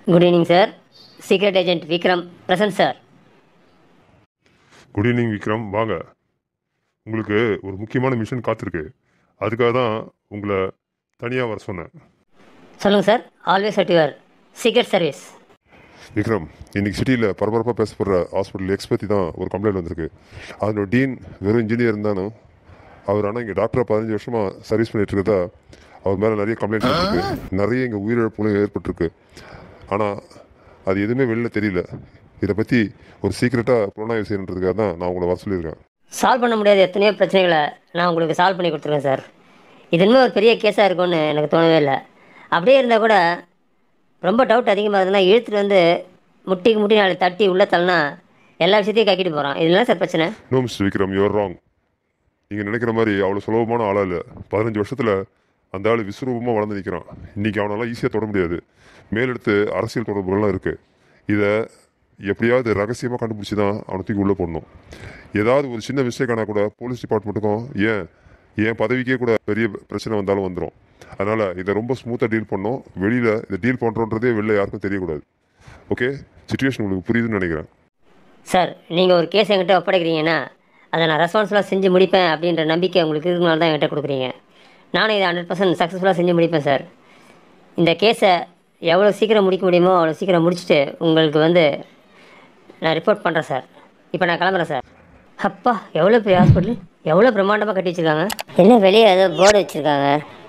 Good evening sir. Secret agent Vikram present sir. Good evening Vikram, வாங்க. உங்களுக்கு ஒரு முக்கியமான மிஷன் காத்திருக்கு. அதுக்காக தான் உங்களை தனியாக வர சொன்னேன். சொல்லுங்கள் sir. Always at your secret service. Vikram, இன்னைக்கு சிட்டியில் பரபரப்பாக பேசப்படுற ஹாஸ்பிட்டல் எக்ஸ் பற்றி தான் ஒரு கம்ப்ளைண்ட் வந்திருக்கு. அதனோட டீன் வெறும் இன்ஜினியர் இருந்தாலும் அவர் ஆனால் இங்கே டாக்டராக 15 வருஷமாக சர்வீஸ் பண்ணிட்டு இருக்கதா அவர் மேலே நிறைய கம்ப்ளைண்ட்ஸ் இருக்கு. நிறைய இங்கே உயிரிழப்புகளும் ஏற்பட்டிருக்கு. ஆனால் அது எதுவுமே வெளியில் தெரியல. இதை பற்றி ஒரு சீக்கிரட்டாக புலனாய்வு செய்யணுன்றதுக்காக தான் நான் உங்களை வர சொல்லியிருக்கேன். சால்வ் பண்ண முடியாத எத்தனையோ பிரச்சனைகளை நான் உங்களுக்கு சால்வ் பண்ணி கொடுத்துருக்கேன் சார். இது இன்னும் ஒரு பெரிய கேஸாக இருக்கும்னு எனக்கு தோணவே இல்லை. அப்படியே இருந்தால் கூட ரொம்ப டவுட் அதிகமாக இருந்ததுன்னா இழுத்துட்டு வந்து முட்டிக்கு முட்டி நாளை தட்டி உள்ளே தள்ளினா எல்லா விஷயத்தையும் கக்கிட்டு போகிறான். இதெல்லாம் சார் பிரச்சனை. No mister Vikram, you are wrong. நீங்கள் நினைக்கிற மாதிரி அவ்வளோ சுலபமான ஆளாக இல்லை. 15 வருஷத்தில் அந்த ஆள் விஸ்வரூபமாக வளர்ந்து நிற்கிறான். இன்றைக்கி அவனால் ஈஸியாக தொட முடியாது. மேலெடுத்து அரசியல் தொடர்புகள்லாம் இருக்குது. இதை எப்படியாவது ரகசியமாக கண்டுபிடிச்சி தான் அவனை தூக்கி உள்ளே போடணும். ஏதாவது ஒரு சின்ன மிஸ்டேக் ஆனால் கூட போலீஸ் டிபார்ட்மெண்ட்டுக்கும் ஏன் பதவிக்கே கூட பெரிய பிரச்சனை வந்தாலும் வந்துடும். அதனால் இதை ரொம்ப ஸ்மூத்தாக டீல் பண்ணோம். வெளியில் இதை டீல் பண்ணுறோன்றதே வெளில யாருக்கும் தெரியக்கூடாது. ஓகே, சிச்சுவேஷன் உங்களுக்கு புரியுதுன்னு நினைக்கிறேன். சார், நீங்கள் ஒரு கேஸ் என்கிட்ட ஒப்படைக்கிறீங்கன்னா அதை நான் ரெஸ்பான்சிபிளாக செஞ்சு முடிப்பேன் அப்படின்ற நம்பிக்கை உங்களுக்கு இருக்கிறனால தான் என்கிட்ட கொடுக்குறீங்க. நானும் இதை 100% சக்ஸஸ்ஃபுல்லாக செஞ்சு முடிப்பேன் சார். இந்த கேஸை எவ்வளோ சீக்கிரம் முடிக்க முடியுமோ அவ்வளோ சீக்கிரம் முடிச்சுட்டு உங்களுக்கு நான் ரிப்போர்ட் பண்ணுறேன் சார். இப்போ நான் கிளம்புறேன் சார். அப்பா, எவ்வளோ பெரிய ஹாஸ்பிட்டல், எவ்வளோ பிரம்மாண்டமாக கட்டி வச்சுருக்காங்க. என்ன வெளியே ஏதோ போர்டு வச்சுருக்காங்க.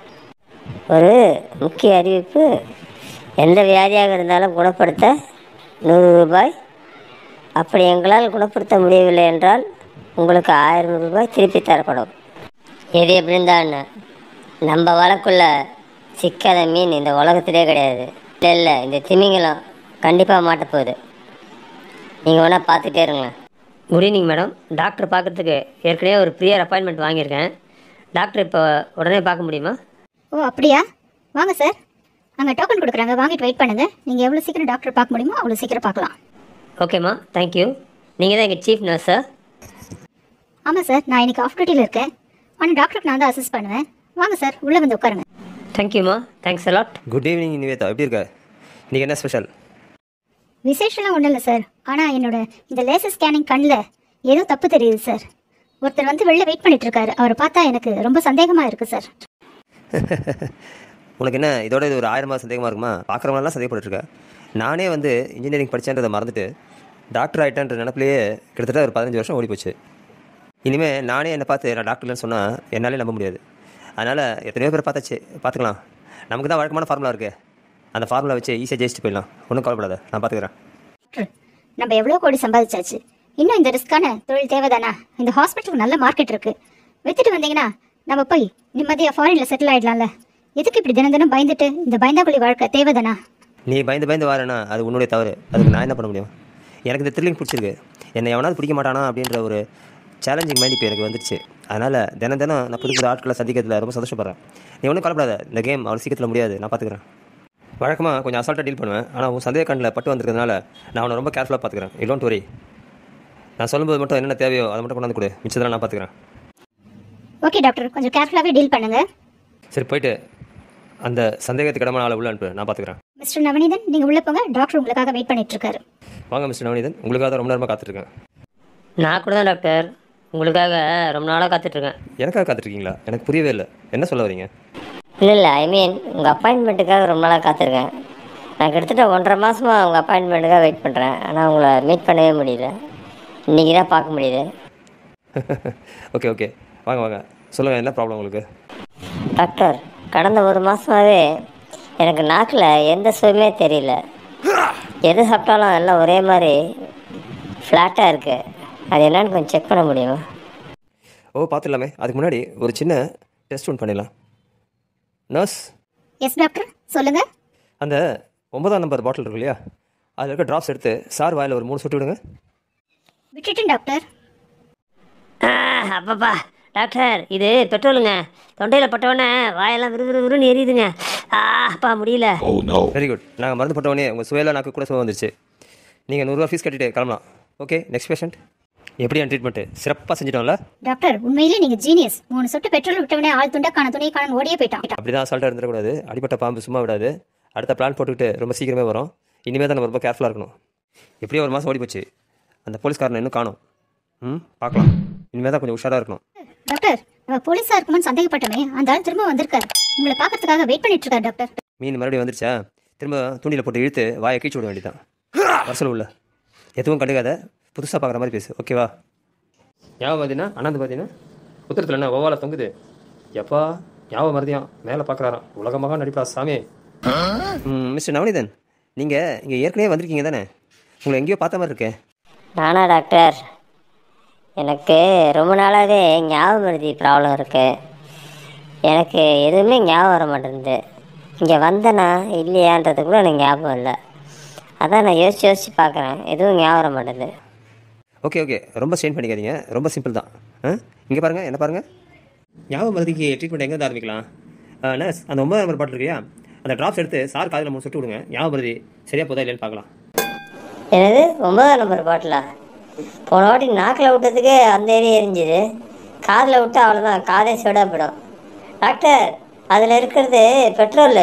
ஒரு முக்கிய அறிவிப்பு: எந்த வியாதியாக இருந்தாலும் குணப்படுத்த 100 ரூபாய். அப்படி எங்களால் குணப்படுத்த முடியவில்லை என்றால் உங்களுக்கு 1000 ரூபாய் திருப்பி தரப்படும். எது எப்படி இருந்தான்னு நம்ம வழக்குள்ள சிக்காத மீன் இந்த உலகத்திலே கிடையாது. இல்லை, இந்த திமிங்கலம் கண்டிப்பாக மாட்டப்போகுது. நீங்கள் வேணால் பார்த்துட்டே இருங்களேன். Good evening madam. டாக்டர் பார்க்குறதுக்கு ஏற்கனவே ஒரு ப்ரியர் அப்பாயின்மெண்ட் வாங்கியிருக்கேன். டாக்டர் இப்போ உடனே பார்க்க முடியுமா? ஓ அப்படியா, வாங்க சார். அங்கே டோக்கன் கொடுக்குறாங்க, வாங்கிட்டு வெயிட் பண்ணுங்கள். நீங்கள் எவ்வளோ சீக்கிரம் டாக்டர் பார்க்க முடியுமோ அவ்வளோ சீக்கிரம் பார்க்கலாம். ஓகேம்மா, தேங்க்யூ. நீங்கள் தான் எங்கள் சீஃப் நர்ஸ் சார்? ஆமாம் சார், நான் இன்றைக்கி ஆஃப் டியூட்டியில் இருக்கேன். ஆனால் டாக்டருக்கு நான் தான் அசிஸ்ட் பண்ணுவேன். வாங்க சார், உள்ளே வந்து உட்காருங்க. தேங்க்யூம்மா, thanks a lot. Good evening Nivetha, எப்படி இருக்க? இன்றைக்கி என்ன ஸ்பெஷல்? விசேஷம்லாம் ஒன்றும் இல்லை சார். ஆனால் என்னோட இந்த லேசர் ஸ்கேனிங் கண்ணில் ஏதோ தப்பு தெரியுது சார். ஒருத்தர் வந்து வெளில வெயிட் பண்ணிட்டு இருக்காரு. அவரை பார்த்தா எனக்கு ரொம்ப சந்தேகமாக இருக்குது சார். உனக்கு என்ன இதோட இது ஒரு 1000 சந்தேகமாக இருக்குமா? பார்க்குறவங்களாம் சந்தேகப்பட்டுருக்க. நானே வந்து இன்ஜினியரிங் படித்தேன்றதை மறந்துட்டு டாக்டர் ஆகிட்டேன்ற நினப்பிலேயே கிட்டத்தட்ட ஒரு 15 வருஷம் ஓடி போச்சு. இனிமேல் நானே என்னை பார்த்து நான் டாக்டர்லன்னு சொன்னால் என்னாலே நம்ப முடியாது. அதனால் எத்தனையோ பேர் பார்த்தாச்சு, பார்த்துக்கலாம். நமக்கு தான் வழக்கமான ஃபார்முலா இருக்குது. அந்த ஃபார்முலா வச்சு ஈஸியாக ஜெயிச்சுட்டு போயிடலாம். ஒன்றும் கவலைப்படாத, நான் பார்த்துக்கிறேன். நம்ம எவ்வளோ கோடி சம்பாதிச்சாச்சு. இன்னும் இந்த ரிஸ்க்கான தொழில் தேவைதானா? இந்த ஹாஸ்பிட்டலுக்கு நல்ல மார்க்கெட் இருக்குது. விற்றுட்டு வந்தீங்கன்னா நம்ம போய் நிம்மதியாக ஃபாரினில் செட்டில் ஆகிடலாம்ல. எதுக்கு இப்படி தினம் தினம் பயந்துட்டு இந்த பயந்தாக்குழி வாழ்க்கை தேவைதானா? நீ பயந்து வரேன்னா அது உன்னுடைய தவறு. அதுக்கு நான் என்ன பண்ண முடியும்? எனக்கு இந்த த்ரில்லிங் பிடிச்சிருக்கு. என்னை எவனாவது பிடிக்க மாட்டானா அப்படின்ற ஒரு சேலஞ்சிங் மைண்ட் இப்போ எனக்கு வந்துடுச்சு. அதனால் தினம் நான் புது ஆட்களை சந்திக்கிறதுல ரொம்ப சந்தோஷப்படுறேன். நீ ஒன்றும் கவலைப்படாத, இந்த கேம் அவ்வளோ சீக்கிரத்தில் முடியாது, நான் பார்த்துக்கிறேன். வழக்கமாக கொஞ்சம் அசால்ட்டாக டீல் பண்ணுவேன். ஆனால் உன் சந்தேக கண்ணில் பட்டு வந்திருக்கிறதுனால நான் அவனை ரொம்ப கேர்ஃபுல்லாக பார்த்துக்கிறேன். You don't worry. நான் சொல்லும்போது மட்டும் என்னென்ன தேவையோ அதை மட்டும் கொண்டாந்து கொடு, மிச்சதெல்லாம் நான் பார்த்துக்கிறேன். ஓகே டாக்டர், கொஞ்சம் கேர்ஃபுல்லாகவே டீல் பண்ணுங்கள். சரி, போயிட்டு அந்த சந்தேகத்துக்கு இடமான ஆளை உள்ள அனுப்பு, நான் பார்த்துக்கிறேன். மிஸ்டர் நவநீதன், நீங்கள் உள்ளே போங்க. டாக்டர் உங்களுக்காக வெயிட் பண்ணிட்டு இருக்காரு. வாங்க மிஸ்டர் நவநீதன், உங்களுக்காக தான் ரொம்ப நேரமாக காத்துட்ருக்கேன். நான் கூட தான் டாக்டர் உங்களுக்காக ரொம்ப நாளாக காத்துட்ருக்கேன். எனக்காக காத்துட்ருக்கீங்களா? எனக்கு புரியவே இல்லை, என்ன சொல்ல வரீங்க? இல்லை, ஐ மீன் உங்கள் அப்பாயின்மெண்ட்டுக்காக ரொம்ப நாளாக காத்திருக்கேன். நான் கிட்டத்தட்ட 1.5 மாதமாக உங்கள் அப்பாயின்மெண்ட்டுக்காக வெயிட் பண்ணுறேன். ஆனால் உங்களை மீட் பண்ணவே முடியல. இன்றைக்கி தான் பார்க்க முடியுது. ஓகே, வாங்க சொல்லுங்கள், என்ன ப்ராப்ளம் உங்களுக்கு? டாக்டர், கடந்த 1 மாதமாகவே எனக்கு நாக்கில் எந்த சுவையுமே தெரியல. எது சாப்பிட்டாலும் எல்லாம் ஒரே மாதிரி ஃப்ளாட்டாக இருக்குது. அது என்னன்னு கொஞ்சம் செக் பண்ண முடியுமா? பார்த்துடலாமே. அதுக்கு முன்னாடி ஒரு சின்ன டெஸ்ட் ஒன்று பண்ணிடலாம். நர்ஸ். எஸ் டாக்டர், சொல்லுங்கள். அந்த 9ஆம் நம்பர் பாட்டில் இருக்கு இல்லையா, அதில் இருக்க ட்ராப்ஸ் எடுத்து சார் வாயில் ஒரு 3 சொட்டு விடுங்க. விட்டுட்டேன் டாக்டர். அப்பப்பா டாக்டர், இது பெட்ரோலுங்க. தொண்டையில் பட்டவொடனே வாயெல்லாம் விறுவிறுன்னு எரியுதுங்க. அப்பா முடியல. Very good. நாங்கள் மருந்து போட்டவொடனே உங்கள் சுவையில் நாக்கு கூட சுவை வந்துருச்சு. நீங்கள் 100 ரூபா ஃபீஸ் கட்டிட்டு கிளம்பலாம். Okay, next patient. எப்படி ட்ரீட்மெண்ட்டு சிறப்பாக செஞ்சிட்டோம்ல டாக்டர்? உண்மையிலே நீங்கள் ஜீனியஸ். 3 சொட்டு பெட்ரோல் விட்டவனே ஆள் துண்டா காண துணியை காண ஓடியே போயிட்டான். அப்படி தான் அசால்ட்டாக இருந்துடக்கூடாது. அடிப்பட்ட பாம்பு சும்மா விடாது. அடுத்த பிளான் போட்டுக்கிட்டு ரொம்ப சீக்கிரமே வரும். இனிமேல் தான் நம்ம ரொம்ப கேர்ஃபுல்லாக இருக்கணும். எப்படியோ ஒரு மாதம் ஓடி போச்சு, அந்த போலீஸ்காரனை இன்னும் காணும். பார்க்கலாம். இனிமேல் தான் கொஞ்சம் உஷாராக இருக்கணும். டாக்டர், நம்ம போலீஸா இருக்குமான்னு சந்தேகப்பட்டமே, அந்த ஆள் திரும்ப வந்திருக்காரு. உங்களை பார்க்கறதுக்காக வெயிட் பண்ணிட்டு இருக்காரு டாக்டர். மீன் மறுபடியும் வந்துருச்சா? திரும்ப தூண்டியில் போட்டு இழுத்து வாயை கீச்சு விட வேண்டியதான். வரசல் உள்ள எதுவும் கண்டுக்காத, புதுசாக பார்க்குற மாதிரி பேசு, ஓகேவா? ஞாபகம் பார்த்தீங்கன்னா அண்ணாந்து பார்த்தீங்கன்னா உத்தரத்தில் என்ன ஒவ்வால தொங்குது. எப்பா ஞாபகம் மருதியான் மேலே பார்க்குறாராம். உலகமாக நடிப்பா சாமி. மிஸ்டர் நவனிதன், நீங்கள் இங்கே ஏற்கனவே வந்திருக்கீங்க தானே? உங்களை எங்கேயோ பார்த்த மாதிரி இருக்கே. நானா டாக்டர்? எனக்கு ரொம்ப நாளாகவே ஞாபகம் மருதி ப்ராப்ளம் இருக்குது. எனக்கு எதுவுமே ஞாபகம் வர மாட்டேங்குது. இங்கே வந்தேனா இல்லையான்றது கூட எனக்கு ஞாபகம் இல்லை. அதான் நான் யோசித்து பார்க்குறேன், எதுவும் ஞாபகம் வர மாட்டேங்குது. ஓகே, ரொம்ப ஸ்ட்ரெயின் பண்ணிக்காதீங்க, ரொம்ப சிம்பிள் தான். இங்கே பாருங்கள், என்ன பாருங்கள். ஞாபகம் மருதிக்கு ட்ரீட்மெண்ட் எங்கே ஆரம்பிக்கலாம்? நர்ஸ், அந்த 9 நம்பர் பாட்டில் இருக்கியா, அந்த ட்ராப்ஸ் எடுத்து சார் காதில் 3 சுட்டு விடுங்க. ஞாபகம் மருதி சரியாக போதா இல்லைன்னு பார்க்கலாம். என்னது 9 நம்பர் பாட்டிலா? போன வாட்டி நாக்கில் விட்டதுக்கு அந்த ஏரியா எரிஞ்சுது, காதில் விட்டு அவ்வளோதான், காதே சூடாக போயிடும். டாக்டர், அதில் இருக்கிறது பெட்ரோல்.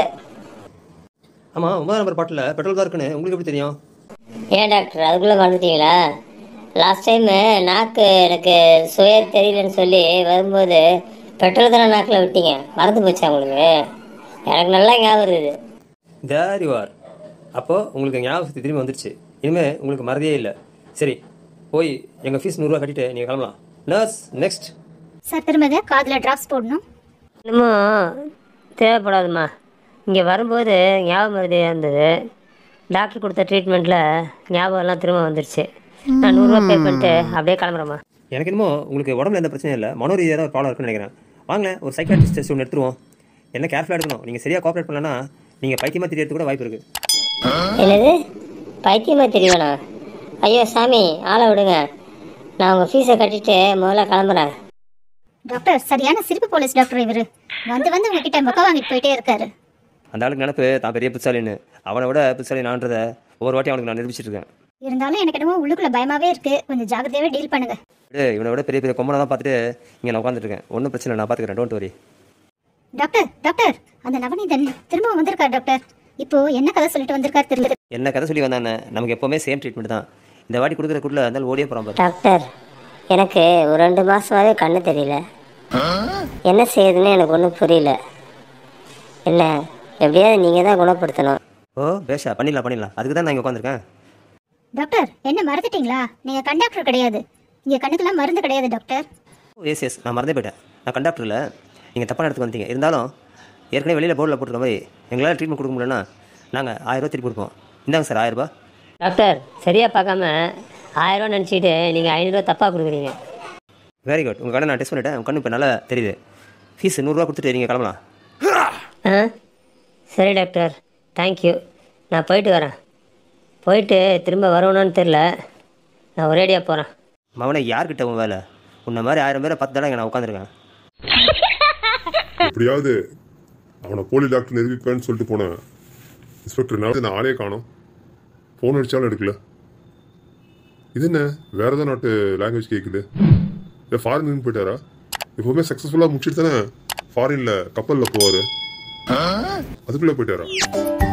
ஆமாம், 9 நம்பர் பாட்டில் பெட்ரோல் தான் இருக்குன்னு உங்களுக்கு எப்படி தெரியும்? ஏன் டாக்டர் அதுக்குள்ளே மறந்துட்டீங்களா? லாஸ்ட் டைமு நாக்கு எனக்கு சுய தெரியலன்னு சொல்லி வரும்போது பெட்ரோல் தானே நாக்கில் விட்டீங்க, மறந்து போச்சா உங்களுக்கு? எனக்கு நல்லா ஞாபகம் இருக்குது. There you are. அப்போது உங்களுக்கு ஞாபகம் சக்தி திரும்பி வந்துருச்சு. இனிமேல் உங்களுக்கு மறதியே இல்லை. சரி, போய் எங்கள் ஃபீஸ் 100 ரூபா கட்டிட்டு நீங்கள் கிளம்பலாம். Nurse, next. சார், திரும்ப காதில் டிராப்ஸ் போடணும். இன்னமும் தேவைப்படாதுமா. இங்கே வரும்போது ஞாபகம் மருதியாக இருந்தது. டாக்டர் கொடுத்த ட்ரீட்மெண்ட்டில் ஞாபகம்லாம் திரும்ப வந்துருச்சு. நான் 100 ரூபா பே பண்ணிட்டு அப்படியே கிளம்புறேம்மா. எனக்கு என்னமோ உங்களுக்கு உடம்புல எந்த பிரச்சனையும் இல்லை, மனோரீதியாக தான் ப்ராப்ளம் இருக்குன்னு நினைக்கிறேன். வாங்களேன், ஒரு சைக்காட்ரிஸ்ட் டெஸ்ட் ஒன்று எடுத்துருவோம். என்ன கேர்ஃபுல்லாக எடுக்கணும். நீங்கள் சரியாக கோஆப்ரேட் பண்ணலன்னா நீங்கள் பைத்தியமாக தெரியறது கூட வாய்ப்பு இருக்குது. என்னது பைத்தியமாக தெரியவேண்ணா? ஐயோ சாமி, ஆளை விடுங்க. நான் உங்கள் ஃபீஸை கட்டிட்டு முதல்ல கிளம்புறேன். டாக்டர், சரியான சிரிப்பு போலீஸ் டாக்டர் இவர். வந்து உங்ககிட்ட மொக்க வாங்கிட்டு போயிட்டே இருக்காரு. அந்த ஆளுக்கு நினப்பு தான் பெரிய புத்தாலின்னு. அவனை விட புத்தாலி நான்றதை ஒவ்வொரு வாட்டி அவனுக்கு நான் நிரூபிச்சிட்டு இருக்கேன். இருந்தாலும் எனக்கு என்னமோ உள்ளுக்குள்ள பயமாவே இருக்கு. கொஞ்சம் ஜாக்கிரதையாவே டீல் பண்ணுங்க. இவனை விட பெரிய கொம்பனை தான் பார்த்துட்டு இங்கே நான் உட்காந்துருக்கேன். ஒன்றும் பிரச்சனை இல்லை, நான் பார்த்துக்கிறேன், டோன்ட் வரி. டாக்டர், அந்த நவநீதன் திரும்பவும் வந்திருக்காரு டாக்டர். இப்போ என்ன கதை சொல்லிட்டு வந்திருக்காரு தெரியல. என்ன கதை சொல்லி வந்தானே, நமக்கு எப்போவுமே சேம் ட்ரீட்மெண்ட் தான். இந்த வாட்டி கொடுக்குற கூட்டில் இருந்தாலும் ஓடியே போகிறான் பாரு. டாக்டர், எனக்கு ஒரு 2 மாதமாகவே கண்ணு தெரியல. என்ன செய்யுதுன்னு எனக்கு ஒன்றும் புரியல. என்ன எப்படியாவது நீங்கள் தான் குணப்படுத்தணும். ஓ பேஷா, பண்ணிடலாம். அதுக்கு தான் நான் இங்கே உட்காந்துருக்கேன். டாக்டர், என்ன மறந்துட்டீங்களா? நீங்க கண்டக்டர் கிடையாது. இங்க கண்ணுக்கெல்லாம் மருந்து கிடையாது டாக்டர். எஸ், நான் மறந்தே போயிட்டேன். நான் கண்டக்டரில் நீங்கள் தப்பான இடத்துக்கு வந்தீங்க. இருந்தாலும் ஏற்கனவே வெளியில் போர்டில் போட்டுருக்க மாதிரி எங்களால் ட்ரீட்மெண்ட் கொடுக்க முடியலன்னா நாங்கள் 1000 ரூபா திருப்பி கொடுப்போம். இந்தாங்க சார் 1000 ரூபா. டாக்டர், சரியாக பார்க்காம 1000 ரூபா நினச்சிக்கிட்டு நீங்கள் 500 ரூபா தப்பாக கொடுக்குறீங்க. Very good. உங்கள் கடை நான் டெஸ்ட் பண்ணிவிட்டேன். உங்கள் கண்ணு இப்போ நல்லா தெரியுது. ஃபீஸ் 100 ரூபா கொடுத்துட்டு நீங்கள் கிளம்பலாம். சரி டாக்டர், தேங்க்யூ. நான் போயிட்டு வரேன். போயிட்டு திரும்ப வரணும்னு தெரில, நான் ஒரேடியாக போகிறேன். மவனை யார்கிட்ட உன் வேலை? உன்ன மாதிரி 1000 பேரை 10 தடவை நான் உட்காந்துருக்கேன். எப்படியாவது அவனை போலி டாக்டர் நிரூபிப்பேன்னு சொல்லிட்டு போனேன். இன்ஸ்பெக்டர் நான் ஆளே காணோம். ஃபோன் அடித்தாலும் எடுக்கல. இது என்ன வேறு ஏதாவது நாட்டு லாங்குவேஜ் கேட்குது? இல்லை ஃபாரின் போயிட்டாரா? எப்போவுமே சக்ஸஸ்ஃபுல்லாக முடிச்சுட்டு தானே ஃபாரினில் கப்பலில் போவார். அதுக்குள்ளே போயிட்டாரா?